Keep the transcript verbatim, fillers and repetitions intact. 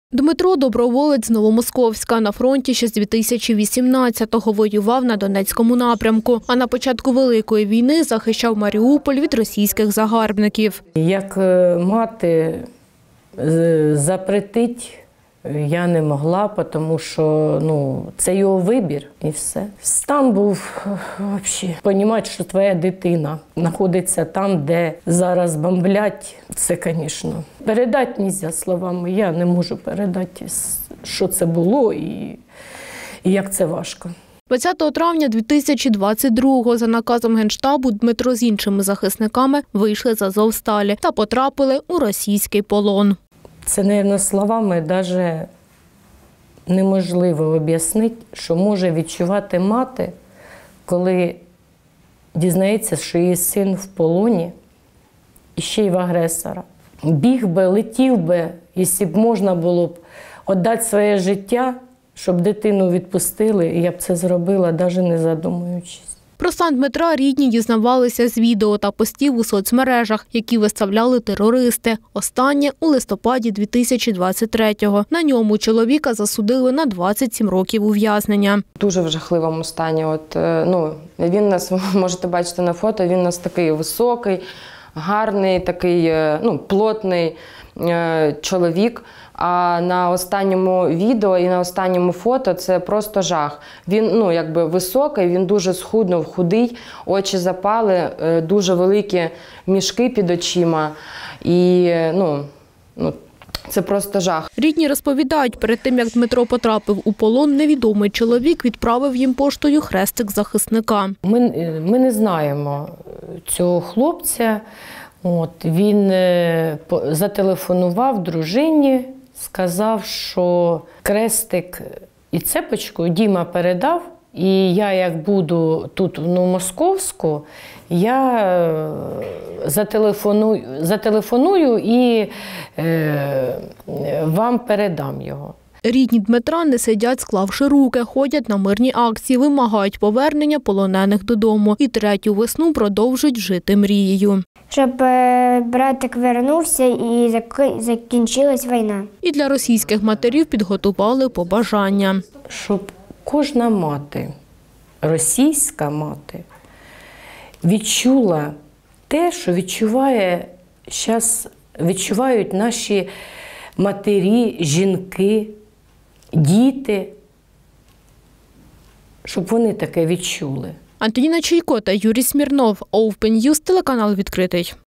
Дмитро – доброволець з Новомосковська. На фронті ще з дві тисячі вісімнадцятого воював на Донецькому напрямку. А на початку Великої війни захищав Маріуполь від російських загарбників. Як мати запретить я не могла, тому що ну, це його вибір і все. Стан був взагалі. Розуміти, що твоя дитина знаходиться там, де зараз бомблять, це, звісно, передати не можна словами. Я не можу передати, що це було і, і як це важко. двадцятого травня дві тисячі двадцять другого за наказом Генштабу Дмитро з іншими захисниками вийшли з Азовсталі та потрапили у російський полон. Це, мабуть, словами навіть неможливо об'яснити, що може відчувати мати, коли дізнається, що її син в полоні і ще й в агресора. Біг би, летів би, якщо б можна було б віддати своє життя, щоб дитину відпустили, і я б це зробила, навіть не задумуючись. Про стан Дмитра рідні дізнавалися з відео та постів у соцмережах, які виставляли терористи. Останнє у листопаді дві тисячі двадцять третього. На ньому чоловіка засудили на двадцять сім років ув'язнення. Дуже в жахливому стані. От, ну, він нас, можете бачити на фото, він у нас такий високий, гарний, такий ну, плотний е, чоловік. А на останньому відео і на останньому фото це просто жах. Він ну, якби високий, він дуже схуднув, худий, очі запали, дуже великі мішки під очима. І ну, ну, це просто жах. Рідні розповідають, перед тим, як Дмитро потрапив у полон, невідомий чоловік відправив їм поштою хрестик захисника. Ми, ми не знаємо цього хлопця. От, він зателефонував дружині, сказав, що хрестик і цепочку Діма передав, і я, як буду тут в Новомосковську, я зателефоную, зателефоную і е, вам передам його. Рідні Дмитра не сидять, склавши руки, ходять на мирні акції, вимагають повернення полонених додому. І третю весну продовжують жити мрією. Щоб братик вернувся і закінчилась війна. І для російських матерів підготували побажання. Щоб кожна мати, російська мати, відчула те, що відчуває, зараз відчувають наші матері, жінки, діти, щоб вони таке відчули. Антоніна Чайко та Юрій Смірнов. Open News, телеканал «Відкритий».